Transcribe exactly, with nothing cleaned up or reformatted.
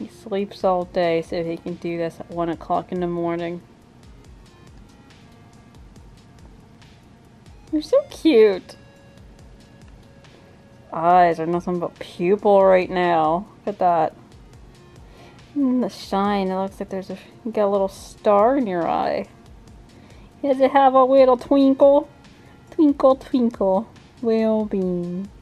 sleeps all day so he can do this at one o'clock in the morning. You're so cute. Eyes are nothing but pupil right now. Look at that. And the shine, it looks like there's a, you got a little star in your eye. Does it have a little twinkle? Twinkle, twinkle, little beam.